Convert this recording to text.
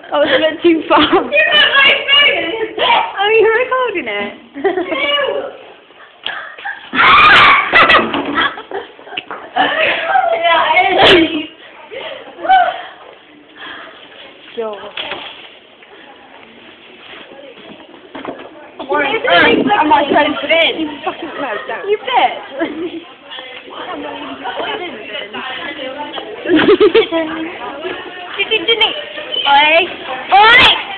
That was a bit too far. You got my phone! Oh, you're recording it? Yeah, it is. Sure. I might try to put in. You fucking no, don't. You bet. Oi! Oi!